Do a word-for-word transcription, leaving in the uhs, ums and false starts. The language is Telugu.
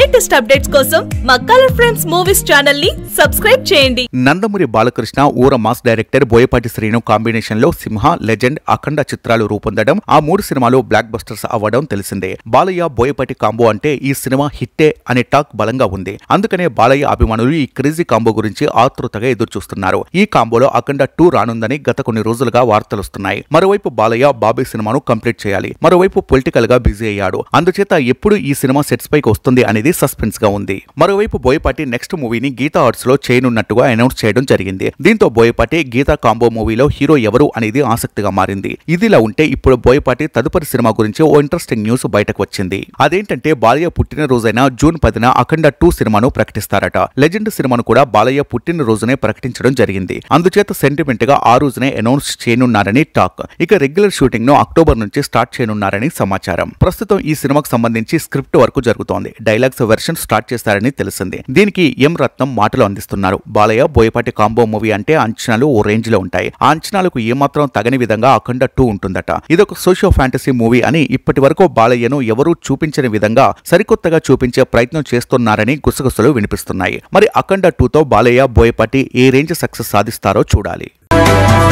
లేటెస్ట్ అప్డేట్స్ కోసం మా కలర్ ఫ్రెండ్స్ మూవీస్ ఛానల్ ని సబ్స్క్రైబ్ చేయండి. నందమూరి బాలకృష్ణ ఊర mass director Boyapati Srinu combination లో సింహ, లెజెండ్, అఖండ చిత్రాలు రూపొందడం, ఆ మూడు సినిమాలు బ్లాక్ బస్టర్స్ అవ్వడం తెలిసిందే. బాలయ్య బోయపాటి కాంబో అంటే ఈ సినిమా హిట్టే అనే టాక్ బలంగా ఉంది. అందుకనే బాలయ్య అభిమానులు ఈ క్రేజీ కాంబో గురించి ఆతృతగా ఎదురు చూస్తున్నారు. ఈ కాంబోలో అఖండ టూ రానుందని గత కొన్ని రోజులుగా వార్తలుస్తున్నాయి. మరోవైపు బాలయ్య బాబీ సినిమాను కంప్లీట్ చేయాలి, మరోవైపు పొలిటికల్ గా బిజీ అయ్యాడు. అందుచేత ఎప్పుడు ఈ సినిమా సెట్స్ పైకి వస్తుంది అనేది సస్పెన్స్ గా ఉంది. మరోవైపు బోయపాటి నెక్స్ట్ మూవీని గీతా ఆర్ట్స్ లో చేయనున్నట్టుగా అనౌన్స్ చేయడం జరిగింది. దీంతో బోయపాటి గీతా కాంబో మూవీలో హీరో ఎవరు అనేది ఆసక్తిగా మారింది. ఇదిలా ఉంటే ఇప్పుడు బోయపాటి తదుపరి సినిమా గురించి ఓ ఇంట్రెస్టింగ్ న్యూస్ బయటకు వచ్చింది. అదేంటంటే బాలయ్య పుట్టినరోజైన జూన్ పదిన అఖండ టూ సినిమాను ప్రకటిస్తారట. లెజెండ్ సినిమాను కూడా బాలయ్య పుట్టినరోజునే ప్రకటించడం జరిగింది. అందుచేత సెంటిమెంట్ గా ఆ రోజునే అనౌన్స్ చేయనున్నారని టాక్. ఇక రెగ్యులర్ షూటింగ్ ను అక్టోబర్ నుంచి స్టార్ట్ చేయనున్నారని సమాచారం. ప్రస్తుతం ఈ సినిమాకు సంబంధించి స్క్రిప్ట్ వరకు జరుగుతోంది. డైలాగ్స్ వెర్షన్ స్టార్ట్ చేస్తారని తెలిసింది. దీనికి ఎం రత్నం మాటలు అందిస్తున్నారు. బాలయ్య బోయపాటి కాంబో మూవీ అంటే అంచనాలు ఓ రేంజ్ లో ఉంటాయి. ఆ అంచనాలకు ఏమాత్రం తగని విధంగా అఖండ టూ ఉంటుందట. ఇదొక సోషియో ఫ్యాంటసీ మూవీ అని ఇప్పటి వరకు బాలయ్యను ఎవరూ చూపించని విధంగా సరికొత్తగా చూపించే ప్రయత్నం చేస్తున్నారని గుసగుసలు వినిపిస్తున్నాయి. మరి అఖండ టూతో బాలయ్య బోయపాటి ఏ రేంజ్ సక్సెస్ సాధిస్తారో చూడాలి.